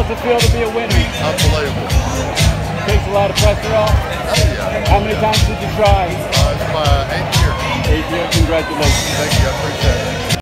How's it feel to be a winner? Unbelievable. Takes a lot of pressure off? Oh, yeah. How many times did you try? It's my 8th year. 8 years, congratulations. Thank you, I appreciate it.